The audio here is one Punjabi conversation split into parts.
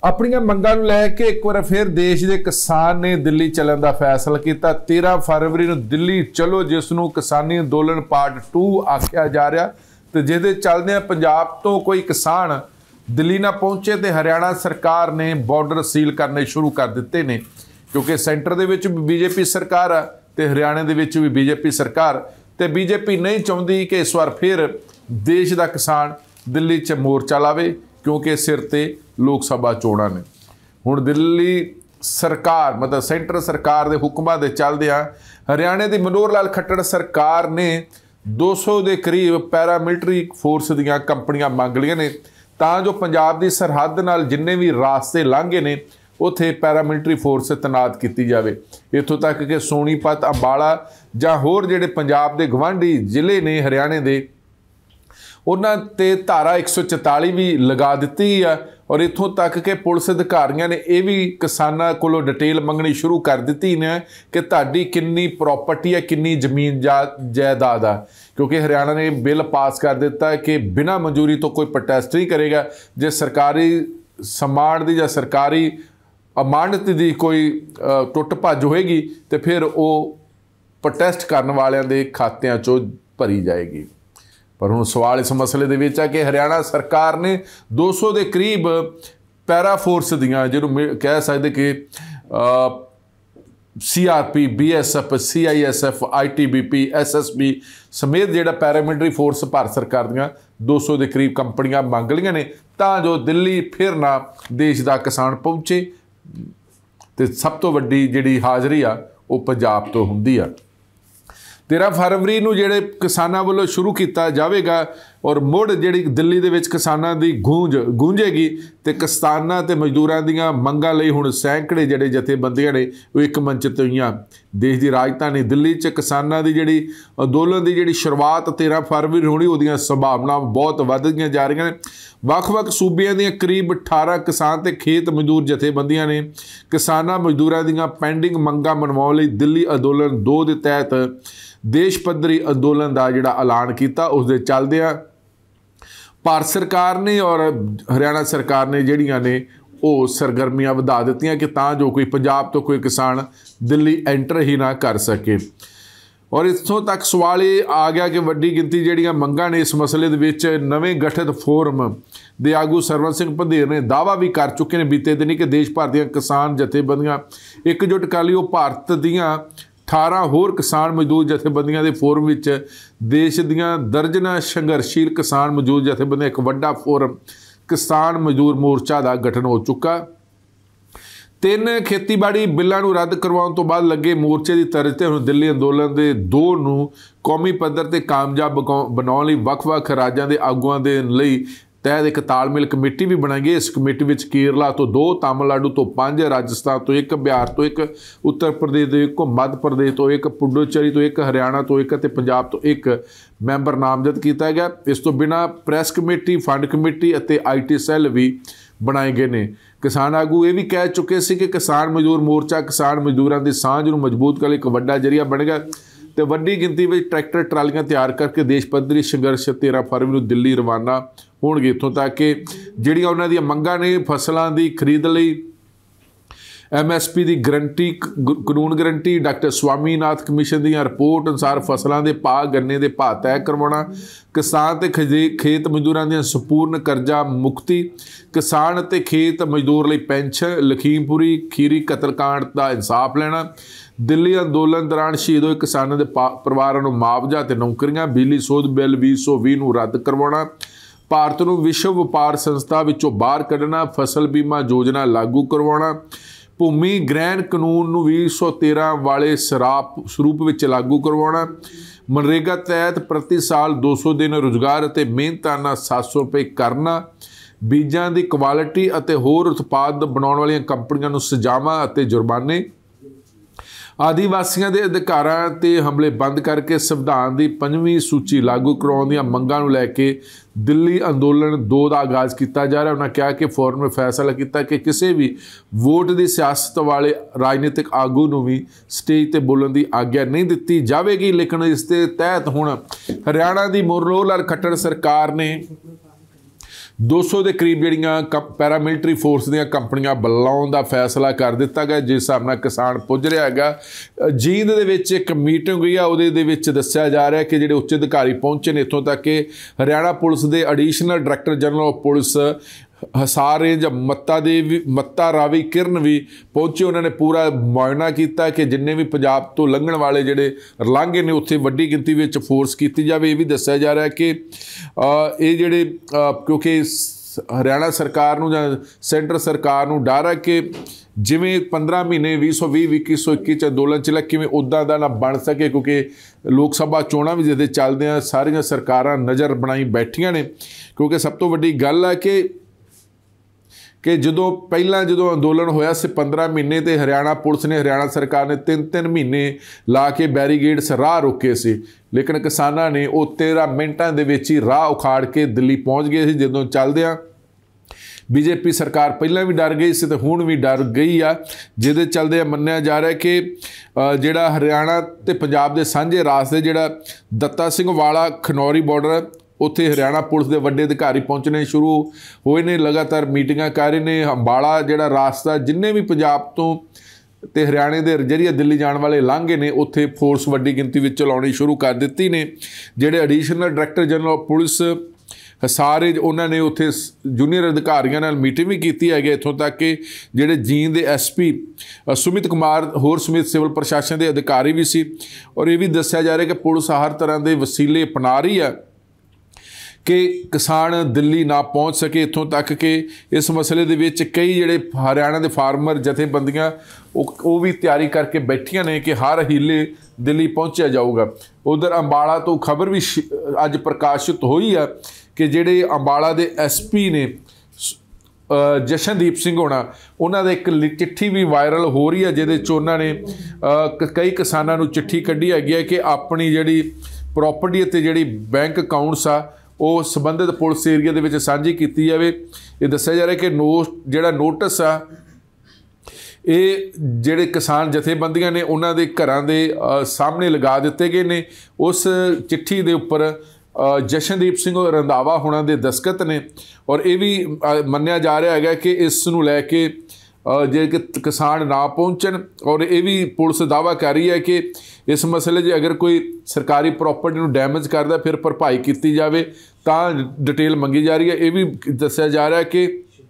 ਆਪਣੀਆਂ ਮੰਗਾਂ ਨੂੰ ਲੈ ਕੇ ਇੱਕ ਵਾਰ ਫਿਰ ਦੇਸ਼ ਦੇ ਕਿਸਾਨ ਨੇ ਦਿੱਲੀ ਚੱਲਣ ਦਾ ਫੈਸਲਾ ਕੀਤਾ। 13 ਫਰਵਰੀ ਨੂੰ ਦਿੱਲੀ ਚਲੋ, ਜਿਸ ਨੂੰ ਕਿਸਾਨੀ ਅੰਦੋਲਨ ਪਾਰਟ 2 ਆਖਿਆ ਜਾ ਰਿਹਾ, ਤੇ ਜਿਹਦੇ ਚੱਲਦਿਆਂ ਪੰਜਾਬ ਤੋਂ ਕੋਈ ਕਿਸਾਨ ਦਿੱਲੀ ਨਾ ਪਹੁੰਚੇ ਤੇ ਹਰਿਆਣਾ ਸਰਕਾਰ ਨੇ ਬਾਰਡਰ ਸੀਲ ਕਰਨੇ ਸ਼ੁਰੂ ਕਰ ਦਿੱਤੇ ਨੇ, ਕਿਉਂਕਿ ਸੈਂਟਰ ਦੇ ਵਿੱਚ ਵੀ ਬੀਜੇਪੀ ਸਰਕਾਰ ਆ ਤੇ ਹਰਿਆਣੇ ਦੇ ਵਿੱਚ ਵੀ ਬੀਜੇਪੀ ਸਰਕਾਰ, ਤੇ ਬੀਜੇਪੀ ਨਹੀਂ ਚਾਹੁੰਦੀ ਕਿ ਇਸ ਵਾਰ ਫਿਰ ਦੇਸ਼ ਦਾ ਕਿਸਾਨ ਦਿੱਲੀ 'ਚ ਮੋਰਚਾ ਲਾਵੇ, क्योंकि सिर ते लोक सभा चोणां ने। हुण दिल्ली सरकार मतलब सेंटर सरकार के हुक्मां दे चलदिआं हरियाणे की मनोहर लाल खट्टर सरकार ने 200 के करीब पैरामिलिटरी फोर्स दीआं कंपनियां मंग लईआं ने, तां जो पंजाब की सरहद नाल जिन्ने भी रास्ते लांघे ने उत्थे पैरामिलिटरी फोर्स तैनात की जाए। इत्थों तक कि सोनीपत, अंबाला जां होर जिहड़े पंजाब के गवांढी जिले ने हरियाणे के, उन्हां ते धारा 144 भी लगा दी है। और इत्थों तक कि पुलिस अधिकारियों ने यह भी किसानों कोलों डिटेल मंगनी शुरू कर दी ने कि तुहाडी किन्नी प्रॉपर्टी है, किन्नी जमीन जायदाद है, क्योंकि हरियाणा ने बिल पास कर दिता है कि बिना मंजूरी तो कोई प्रोटेस्ट नहीं करेगा। जे सरकारी समान की या सरकारी अमानत की कोई टुट भज होएगी तो फिर वो प्रोटेस्ट करने वालों के खात्यां चों भरी जाएगी। पर हुण सवाल इस मसले दे विच है कि हरियाणा सरकार ने 200 के करीब पैरा फोर्स दियां, जिन्होंने कह सकते कि CRP, BSF, CISF, ITBP, SSB समेत जिहड़ा पैरामिलिटरी फोर्स भारत सरकार दियां 200 के करीब कंपनियां मंग लईआं ने, तां जो दिल्ली फिर ना देश का किसान पहुँचे। तो सब तो वड्डी जिहड़ी हाज़री आ वो पंजाब तो हुंदी आ। 13 फरवरी ਨੂੰ ਜਿਹੜੇ किसानों ਵੱਲੋਂ शुरू किया जाएगा और मुड़ ਜਿਹੜੀ दिल्ली ਦੇ ਵਿੱਚ किसानों की गूंजेगी तो किसानों ते मजदूरों ਦੀਆਂ ਮੰਗਾਂ ਲਈ ਹੁਣ ਸੈਂਕੜੇ ਜਿਹੜੇ ਜਥੇਬੰਦੀਆਂ ਨੇ ਉਹ ਇੱਕ ਮੰਚ ਤੇ ਹੋਈਆਂ। देश की राजधानी दिल्ली 'ਚ किसानों की ਜਿਹੜੀ ਅੰਦੋਲਨ ਦੀ ਜਿਹੜੀ शुरुआत 13 फरवरी होनी, ਉਹਦੀਆਂ ਸੰਭਾਵਨਾਵਾਂ ਬਹੁਤ ਵੱਧਦੀਆਂ ਜਾ ਰਹੀਆਂ ਨੇ। ਵੱਖ-ਵੱਖ ਸੂਬਿਆਂ ਦੀਆਂ ਕਰੀਬ 18 ਕਿਸਾਨ ਤੇ ਖੇਤ ਮਜ਼ਦੂਰ ਜਥੇਬੰਦੀਆਂ ਨੇ ਕਿਸਾਨਾਂ ਮਜ਼ਦੂਰਾਂ ਦੀਆਂ ਪੈਂਡਿੰਗ ਮੰਗਾਂ ਮਨਵਾਉਣ ਲਈ ਦਿੱਲੀ ਅੰਦੋਲਨ 2 ਦੇ ਤਹਿਤ देश पद्धरी अंदोलन का जिहड़ा ऐलान किया, उस दे चलदिआं भारत सरकार ने और हरियाणा सरकार ने जिहड़ियां ने वो सरगर्मियां वधा दित्तियां कि तां जो कोई पंजाब तो कोई किसान दिल्ली एंटर ही ना कर सके। और इत्थों तक सवाल ये आ गया कि वड्डी गिनती जिहड़ियां मंगां ने इस मसले दे विच नवें गठित फोरम दे आगू सरवण सिंह पंधेर ने दावा भी कर चुके हैं बीते दिनी कि देश भर दीआं किसान जथेबंदियां एकजुट कर लई। भारत दीआं 18 होर किसान मजदूर जथेबंदियां दे फोरम विच देश दीआं दर्जनां संघर्षशील किसान मजदूर जथेबंदियां एक वड्डा फोरम किसान मजदूर मोर्चा का गठन हो चुका। 3 खेतीबाड़ी बिलों को रद्द करवाउण तो बाद लगे मोर्चे की तर्ज ते हुण दिल्ली अंदोलन के 2 नूं कौमी पद्धर ते कामयाब बनाउण लई वख-वख राज्यां दे आगूआं दे लई तहत एक तालमेल कमेटी भी बनाई गई। इस कमेटी में केरला तो 2, तमिलनाडु तो 5, राजस्थान तो 1, बिहार तो 1, उत्तर प्रदेश तो 1, मध्य प्रदेश तो 1, पुडुचेरी तो 1, हरियाणा तो 1 ते पंजाब तो 1 मैंबर नामजद किया गया। इस तो बिना प्रैस कमेटी, फंड कमेटी और IT सैल भी बनाए गए ने। किसान आगू ये भी कह चुके थे कि किसान मजदूर मोर्चा किसान मजदूरों की सांझ को मजबूत करने एक वड्डा जरिया बनेगा तो वड्डी गिनती में ट्रैक्टर ट्रालियां तैयार करके देश पद्धरी संघर्ष 13 फरवरी को दिल्ली रवाना होणगे। इत्थों तक कि जिहड़ियां उन्हां दीआं मंगां ने फसलों की खरीद लई MSP की गारंटी, कानून गारंटी, डॉक्टर स्वामीनाथ कमीशन की रिपोर्ट अनुसार फसलों के भाव, गन्ने के भाव तय करवाना, किसान ते खेत मजदूरों की संपूर्ण कर्जा मुक्ति, किसान ते खेत मजदूर लई पेंशन, लखीमपुरी खीरी कतलकांड का इंसाफ लेना, दिल्ली अंदोलन दौरान शहीद होए किसानों के परिवारों को मुआवजा ते नौकरियां, बिजली सोध बिल 2020 नूं रद्द करवाना, भारत नूं विश्व व्यापार संस्था विचों बाहर कढ़ना, फसल बीमा योजना लागू करवाना, भूमि ग्रहण कानून नूं 2013 वाले स्वरूप विच लागू करवाना, मनरेगा तहत प्रति साल 200 दिन रोजगार ते मेहनताना 700 रुपए करना, बीजां की क्वालिटी और होर उत्पाद बनाउण वालियां कंपनियां नूं सजावां अते जुर्माने, आदिवासियों के अधिकारां ते हमले बंद करके संविधान की 5वीं सूची लागू करवाउण दीआं मंगां नूं लैके दिल्ली अंदोलन 2 का आगाज़ किया जा रहा। उन्होंने कहा कि फोरम ने फैसला किया कि किसी भी वोट की सियासत वाले राजनीतिक आगू नूं भी स्टेज ते बोलण की आग्या नहीं दी जाएगी। लेकिन इसके तहत हुण हरियाणा की मनोहर लाल खट्टर सरकार ने 200 ਦੇ ਕਰੀਬ ਜਿਹੜੀਆਂ ਪੈਰਾਮਿਲਟਰੀ ਫੋਰਸ ਦੀਆਂ ਕੰਪਨੀਆਂ ਬੁਲਾਉਣ ਦਾ ਫੈਸਲਾ ਕਰ ਦਿੱਤਾ ਗਿਆ, ਜਿਸ ਹਿਸਾਬ ਨਾਲ ਕਿਸਾਨ ਪੁੱਜ ਰਿਹਾ ਹੈਗਾ। ਜੀਂਦ ਦੇ ਵਿੱਚ ਇੱਕ ਮੀਟਿੰਗ ਹੋਈ ਆ, ਉਹਦੇ ਦੇ ਵਿੱਚ ਦੱਸਿਆ ਜਾ ਰਿਹਾ ਕਿ ਜਿਹੜੇ ਉੱਚ ਅਧਿਕਾਰੀ ਪਹੁੰਚੇ ਨੇ, ਇੱਥੋਂ ਤੱਕ ਕਿ ਹਰਿਆਣਾ ਪੁਲਿਸ ਦੇ additional director general of police Hisar range Matta Ravi ਕਿਰਨ ਵੀ ਪਹੁੰਚੇ। ਉਹਨਾਂ ਨੇ ਪੂਰਾ ਮੁਆਇਨਾ ਕੀਤਾ ਕਿ ਜਿੰਨੇ ਵੀ ਪੰਜਾਬ ਤੋਂ ਲੰਘਣ ਵਾਲੇ ਜਿਹੜੇ ਲਾਂਘੇ ਨੇ ਉੱਥੇ ਵੱਡੀ ਗਿਣਤੀ ਵਿੱਚ ਫੋਰਸ ਕੀਤੀ ਜਾਵੇ। ਇਹ ਵੀ ਦੱਸਿਆ ਜਾ ਰਿਹਾ ਕਿ ਇਹ ਜਿਹੜੇ ਕਿਉਂਕਿ ਹਰਿਆਣਾ ਸਰਕਾਰ ਨੂੰ ਜਾਂ ਸੈਂਟਰ ਸਰਕਾਰ ਨੂੰ ਡਰ ਹੈ ਕਿ ਜਿਵੇਂ 15 ਮਹੀਨੇ 2020-21 'ਚ ਅੰਦੋਲਨ ਚੱਲਿਆ, ਕਿਵੇਂ ਉੱਦਾਂ ਦਾ ਨਾ ਬਣ ਸਕੇ, ਕਿਉਂਕਿ ਲੋਕ ਸਭਾ ਚੋਣਾਂ ਵੀ ਜਿਹਦੇ ਚੱਲਦਿਆਂ ਸਾਰੀਆਂ ਸਰਕਾਰਾਂ ਨਜ਼ਰ ਬਣਾਈ ਬੈਠੀਆਂ ਨੇ। ਕਿਉਂਕਿ ਸਭ ਤੋਂ ਵੱਡੀ ਗੱਲ ਹੈ ਕਿ ਜਦੋਂ ਅੰਦੋਲਨ ਹੋਇਆ ਸੀ 15 ਮਹੀਨੇ ਤੇ ਹਰਿਆਣਾ ਪੁਲਿਸ ਨੇ, ਹਰਿਆਣਾ ਸਰਕਾਰ ਨੇ 3-3 ਮਹੀਨੇ ਲਾ ਕੇ ਬੈਰੀਗੇਡਸ ਰਾਹ ਰੋਕੇ ਸੀ, ਲੇਕਿਨ ਕਿਸਾਨਾਂ ਨੇ ਉਹ 13 ਮਿੰਟਾਂ ਦੇ ਵਿੱਚ ਹੀ ਰਾਹ ਉਖਾੜ ਕੇ ਦਿੱਲੀ ਪਹੁੰਚ ਗਏ ਸੀ। ਜਦੋਂ ਚੱਲਦਿਆਂ ਬੀਜੇਪੀ ਸਰਕਾਰ ਪਹਿਲਾਂ ਵੀ ਡਰ ਗਈ ਸੀ ਤੇ ਹੁਣ ਵੀ ਡਰ ਗਈ ਆ, ਜਿਹਦੇ ਚੱਲਦੇ ਮੰਨਿਆ ਜਾ ਰਿਹਾ ਕਿ ਜਿਹੜਾ ਹਰਿਆਣਾ ਤੇ ਪੰਜਾਬ ਦੇ ਸਾਂਝੇ ਰਾਸਤੇ ਜਿਹੜਾ ਦੱਤਾ ਸਿੰਘ ਵਾਲਾ ਖਨੌਰੀ ਬਾਰਡਰ, ਉੱਥੇ ਹਰਿਆਣਾ ਪੁਲਿਸ ਦੇ ਵੱਡੇ ਅਧਿਕਾਰੀ ਪਹੁੰਚਣੇ ਸ਼ੁਰੂ ਹੋਏ ਨੇ, ਲਗਾਤਾਰ ਮੀਟਿੰਗਾਂ ਕਰ ਰਹੇ ਨੇ। ਅੰਬਾਲਾ ਜਿਹੜਾ ਰਾਸਤਾ ਜਿੰਨੇ ਵੀ ਪੰਜਾਬ ਤੋਂ ਤੇ ਹਰਿਆਣੇ ਦੇ ਜ਼ਰੀਏ ਦਿੱਲੀ ਜਾਣ ਵਾਲੇ ਲਾਂਘੇ ਨੇ, ਉੱਥੇ ਫੋਰਸ ਵੱਡੀ ਗਿਣਤੀ ਵਿੱਚ ਚਲਾਉਣੀ ਸ਼ੁਰੂ ਕਰ ਦਿੱਤੀ ਨੇ। ਜਿਹੜੇ additional director general of police Hisar range, ਉਹਨਾਂ ਨੇ ਉੱਥੇ ਜੂਨੀਅਰ ਅਧਿਕਾਰੀਆਂ ਨਾਲ ਮੀਟਿੰਗ ਵੀ ਕੀਤੀ ਹੈਗੀ। ਇੱਥੋਂ ਤੱਕ ਕਿ ਜਿਹੜੇ ਜੀਂਦ ਦੇ SP ਸੁਮਿਤ ਕੁਮਾਰ ਹੋਰ ਸਮੇਤ ਸਿਵਲ ਪ੍ਰਸ਼ਾਸਨ ਦੇ ਅਧਿਕਾਰੀ ਵੀ ਸੀ। ਔਰ ਇਹ ਵੀ ਦੱਸਿਆ ਜਾ ਰਿਹਾ ਕਿ ਪੁਲਿਸ ਹਰ ਤਰ੍ਹਾਂ ਦੇ ਵਸੀਲੇ ਅਪਣਾ ਰਹੀ ਹੈ ਕਿ ਕਿਸਾਨ ਦਿੱਲੀ ਨਾ ਪਹੁੰਚ ਸਕੇ। ਇੱਥੋਂ ਤੱਕ ਕਿ ਇਸ ਮਸਲੇ ਦੇ ਵਿੱਚ ਕਈ ਜਿਹੜੇ ਹਰਿਆਣਾ ਦੇ ਫਾਰਮਰ ਜਥੇਬੰਦੀਆਂ ਉਹ ਵੀ ਤਿਆਰੀ ਕਰਕੇ ਬੈਠੀਆਂ ਨੇ ਕਿ ਹਰ ਹੀਲੇ ਦਿੱਲੀ ਪਹੁੰਚਿਆ ਜਾਊਗਾ। ਉਧਰ ਅੰਬਾਲਾ ਤੋਂ ਖਬਰ ਵੀ ਅੱਜ ਪ੍ਰਕਾਸ਼ਿਤ ਹੋਈ ਆ ਕਿ ਜਿਹੜੇ ਅੰਬਾਲਾ ਦੇ SP ਨੇ ਜਸ਼ਨਦੀਪ ਸਿੰਘ ਹੋਣਾ, ਉਹਨਾਂ ਦਾ ਇੱਕ ਚਿੱਠੀ ਵੀ ਵਾਇਰਲ ਹੋ ਰਹੀ ਹੈ, ਜਿਹਦੇ 'ਚ ਉਹਨਾਂ ਨੇ ਕਈ ਕਿਸਾਨਾਂ ਨੂੰ ਚਿੱਠੀ ਕੱਢੀ ਹੈਗੀ ਹੈ ਕਿ ਆਪਣੀ ਜਿਹੜੀ ਪ੍ਰੋਪਰਟੀ ਅਤੇ ਜਿਹੜੀ ਬੈਂਕ ਅਕਾਊਂਟਸ ਆ ਉਹ ਸੰਬੰਧਿਤ ਪੁਲਿਸ ਏਰੀਆ ਦੇ ਵਿੱਚ ਸਾਂਝੀ ਕੀਤੀ ਜਾਵੇ। ਇਹ ਦੱਸਿਆ ਜਾ ਰਿਹਾ ਕਿ ਜਿਹੜਾ ਨੋਟਿਸ ਆ ਇਹ ਜਿਹੜੇ ਕਿਸਾਨ ਜਥੇਬੰਦੀਆਂ ਨੇ ਉਹਨਾਂ ਦੇ ਘਰਾਂ ਦੇ ਸਾਹਮਣੇ ਲਗਾ ਦਿੱਤੇ ਗਏ ਨੇ। ਉਸ ਚਿੱਠੀ ਦੇ ਉੱਪਰ ਜਸ਼ਨਦੀਪ ਸਿੰਘ ਰੰਧਾਵਾ ਹੋਣਾ ਦੇ ਦਸਤਖਤ ਨੇ। ਔਰ ਇਹ ਵੀ ਮੰਨਿਆ ਜਾ ਰਿਹਾ ਹੈਗਾ ਕਿ ਇਸ ਨੂੰ ਲੈ ਕੇ ਜੇ ਕਿਸਾਨ ਨਾ ਪਹੁੰਚਣ, ਔਰ ਇਹ ਵੀ ਪੁਲਿਸ ਦਾਅਵਾ ਕਰ ਰਹੀ ਹੈ ਕਿ ਇਸ ਮਸਲੇ 'ਚ ਅਗਰ ਕੋਈ ਸਰਕਾਰੀ ਪ੍ਰੋਪਰਟੀ ਨੂੰ ਡੈਮੇਜ ਕਰਦਾ ਫਿਰ ਭਰਪਾਈ ਕੀਤੀ ਜਾਵੇ, ਤਾਂ ਡਿਟੇਲ ਮੰਗੀ ਜਾ ਰਹੀ ਹੈ। ਇਹ ਵੀ ਦੱਸਿਆ ਜਾ ਰਿਹਾ ਕਿ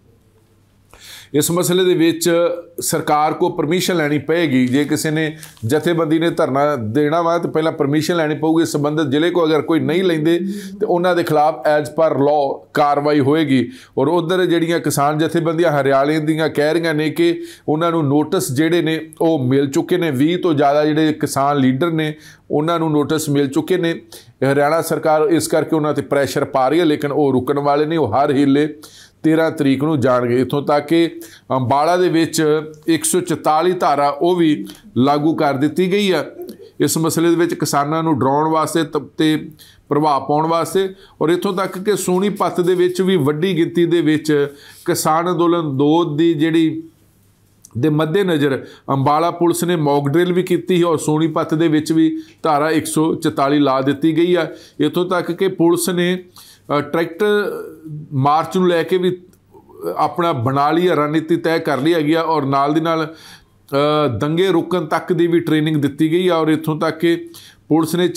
ਇਸ ਮਸਲੇ ਦੇ ਵਿੱਚ ਸਰਕਾਰ ਕੋਲ ਪਰਮਿਸ਼ਨ ਲੈਣੀ ਪਏਗੀ। ਜੇ ਕਿਸੇ ਨੇ ਜਥੇਬੰਦੀ ਨੇ ਧਰਨਾ ਦੇਣਾ ਵਾ ਤਾਂ ਪਹਿਲਾਂ ਪਰਮਿਸ਼ਨ ਲੈਣੀ ਪਊਗੀ ਸੰਬੰਧਿਤ ਜ਼ਿਲ੍ਹੇ ਕੋ। ਅਗਰ ਕੋਈ ਨਹੀਂ ਲੈਂਦੇ ਤੇ ਉਹਨਾਂ ਦੇ ਖਿਲਾਫ ਐਜ਼ ਪਰ ਲਾਅ ਕਾਰਵਾਈ ਹੋਏਗੀ। ਔਰ ਉਧਰ ਜਿਹੜੀਆਂ ਕਿਸਾਨ ਜਥੇਬੰਦੀਆਂ ਹਰਿਆਣੇ ਦੀਆਂ ਕਹਿ ਰਹੀਆਂ ਨੇ ਕਿ ਉਹਨਾਂ ਨੂੰ ਨੋਟਿਸ ਜਿਹੜੇ ਨੇ ਉਹ ਮਿਲ ਚੁੱਕੇ ਨੇ। 20 ਤੋਂ ਜ਼ਿਆਦਾ ਜਿਹੜੇ ਕਿਸਾਨ ਲੀਡਰ ਨੇ ਉਹਨਾਂ ਨੂੰ ਨੋਟਿਸ ਮਿਲ ਚੁੱਕੇ ਨੇ। ਹਰਿਆਣਾ ਸਰਕਾਰ ਇਸ ਕਰਕੇ ਉਹਨਾਂ 'ਤੇ ਪ੍ਰੈਸ਼ਰ ਪਾ ਰਹੀ ਹੈ, ਲੇਕਿਨ ਉਹ ਰੁਕਣ ਵਾਲੇ ਨਹੀਂ। ਉਹ ਹਰ ਹੀਲੇ 13 ਤਰੀਕ ਨੂੰ ਜਾਣਗੇ। ਇੱਥੋਂ ਤੱਕ ਕਿ ਅੰਬਾਲਾ ਦੇ ਵਿੱਚ 144 ਧਾਰਾ ਉਹ ਵੀ ਲਾਗੂ ਕਰ ਦਿੱਤੀ ਗਈ ਆ ਇਸ ਮਸਲੇ ਦੇ ਵਿੱਚ ਕਿਸਾਨਾਂ ਨੂੰ ਡਰਾਉਣ ਵਾਸਤੇ ਤੇ ਪ੍ਰਭਾਵ ਪਾਉਣ ਵਾਸਤੇ। ਔਰ ਇੱਥੋਂ ਤੱਕ ਕਿ ਸੋਨੀਪਤ ਦੇ ਵਿੱਚ ਵੀ ਵੱਡੀ ਗਿਣਤੀ ਦੇ ਵਿੱਚ ਕਿਸਾਨ ਅੰਦੋਲਨ 2 ਦੀ ਜਿਹੜੀ ਦੇ ਮੱਦੇਨਜ਼ਰ ਅੰਬਾਲਾ ਪੁਲਿਸ ਨੇ ਮੌਕ ਡਰਿਲ ਵੀ ਕੀਤੀ ਔਰ ਸੋਨੀਪਤ ਦੇ ਵਿੱਚ ਵੀ ਧਾਰਾ 144 ਲਾ ਦਿੱਤੀ ਗਈ ਆ। ਇੱਥੋਂ ਤੱਕ ਕਿ ਪੁਲਿਸ ਨੇ ਟਰੈਕਟਰ ਮਾਰਚ ਨੂੰ ਲੈ ਕੇ ਵੀ ਆਪਣਾ ਬਣਾ ਲਈ ਰਣਨੀਤੀ ਤੈਅ ਕਰ ਲਈ ਹੈਗੀ ਆ। ਔਰ ਨਾਲ ਦੀ ਨਾਲ ਦੰਗੇ ਰੋਕਣ ਤੱਕ ਦੀ ਵੀ ਟ੍ਰੇਨਿੰਗ ਦਿੱਤੀ ਗਈ ਆ। ਔਰ ਇੱਥੋਂ ਤੱਕ ਕਿ ਪੁਲਿਸ ਨੇ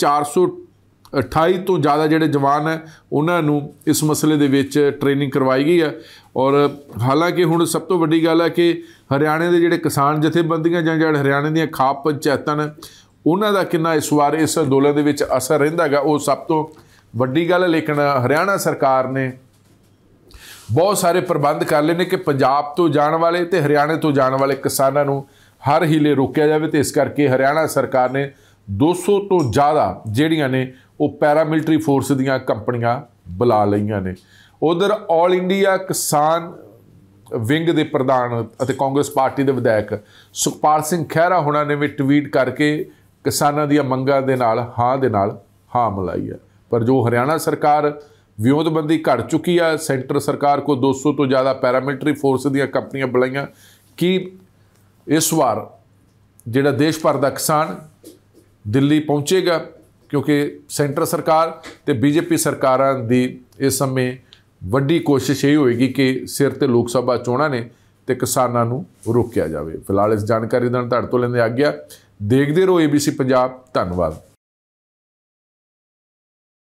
428 ਤੋਂ ਜ਼ਿਆਦਾ ਜਿਹੜੇ ਜਵਾਨ ਹੈ ਉਹਨਾਂ ਨੂੰ ਇਸ ਮਸਲੇ ਦੇ ਵਿੱਚ ਟ੍ਰੇਨਿੰਗ ਕਰਵਾਈ ਗਈ ਹੈ। ਔਰ ਹਾਲਾਂਕਿ ਹੁਣ ਸਭ ਤੋਂ ਵੱਡੀ ਗੱਲ ਹੈ ਕਿ ਹਰਿਆਣੇ ਦੇ ਜਿਹੜੇ ਕਿਸਾਨ ਜਥੇਬੰਦੀਆਂ ਜਾਂ ਜਿਹੜੇ ਹਰਿਆਣੇ ਦੀਆਂ ਖਾਪ ਪੰਚਾਇਤਾਂ ਨੇ ਉਹਨਾਂ ਦਾ ਕਿੰਨਾ ਇਸ ਵਾਰ ਇਸ ਅੰਦੋਲਨ ਦੇ ਵਿੱਚ ਅਸਰ ਰਹਿੰਦਾ ਹੈਗਾ ਉਹ ਸਭ ਤੋਂ ਵੱਡੀ ਗੱਲ ਹੈ। ਲੇਕਿਨ ਹਰਿਆਣਾ ਸਰਕਾਰ ਨੇ ਬਹੁਤ ਸਾਰੇ ਪ੍ਰਬੰਧ ਕਰ ਲਏ ਨੇ ਕਿ ਪੰਜਾਬ ਤੋਂ ਜਾਣ ਵਾਲੇ ਤੇ ਹਰਿਆਣੇ ਤੋਂ ਜਾਣ ਵਾਲੇ ਕਿਸਾਨਾਂ ਨੂੰ ਹਰ ਹੀਲੇ ਰੋਕਿਆ ਜਾਵੇ। ਤੇ ਇਸ ਕਰਕੇ ਹਰਿਆਣਾ ਸਰਕਾਰ ਨੇ 200 ਤੋਂ ਜ਼ਿਆਦਾ ਜਿਹੜੀਆਂ ਨੇ ਉਹ ਪੈਰਾਮਿਲਟਰੀ ਫੋਰਸ ਦੀਆਂ ਕੰਪਨੀਆਂ ਬੁਲਾ ਲਈਆਂ ਨੇ। ਉਧਰ ਆਲ ਇੰਡੀਆ ਕਿਸਾਨ ਵਿੰਗ ਦੇ ਪ੍ਰਧਾਨ ਅਤੇ ਕਾਂਗਰਸ ਪਾਰਟੀ ਦੇ ਵਿਧਾਇਕ ਸੁਖਪਾਲ ਸਿੰਘ ਖਹਿਰਾ ਹੋਣਾ ਨੇ ਵੀ ਟਵੀਟ ਕਰਕੇ ਕਿਸਾਨਾਂ ਦੀਆਂ ਮੰਗਾਂ ਦੇ ਨਾਲ ਹਾਂ ਮਿਲਾਈ ਹੈ। ਪਰ ਜੋ ਹਰਿਆਣਾ ਸਰਕਾਰ ਵਿਉਂਤਬੰਦੀ ਘੜ ਚੁੱਕੀ ਆ, ਸੈਂਟਰ ਸਰਕਾਰ ਕੋਲ 200 ਤੋਂ ਜ਼ਿਆਦਾ ਪੈਰਾਮਿਲਟਰੀ ਫੋਰਸ ਦੀਆਂ ਕੰਪਨੀਆਂ ਬੁਲਾਈਆਂ, ਕਿ ਇਸ ਵਾਰ ਜਿਹੜਾ ਦੇਸ਼ ਭਰ ਦਾ ਕਿਸਾਨ ਦਿੱਲੀ ਪਹੁੰਚੇਗਾ? ਕਿਉਂਕਿ ਸੈਂਟਰ ਸਰਕਾਰ ਤੇ ਬੀਜੇਪੀ ਸਰਕਾਰਾਂ ਦੀ ਇਸ ਸਮੇਂ ਵੱਡੀ ਕੋਸ਼ਿਸ਼ ਇਹ ਹੋਏਗੀ ਕਿ ਸਿਰ ਤੇ ਲੋਕ ਸਭਾ ਚੋਣਾਂ ਨੇ ਤੇ ਕਿਸਾਨਾਂ ਨੂੰ ਰੋਕਿਆ ਜਾਵੇ। ਫਿਲਹਾਲ ਇਸ ਜਾਣਕਾਰੀ ਨਾਲ ਤੁਹਾਡੇ ਤੋਂ ਲੈਂਦੇ ਆਗਿਆ। ਦੇਖਦੇ ਰਹੋ ABC ਪੰਜਾਬ। ਧੰਨਵਾਦ।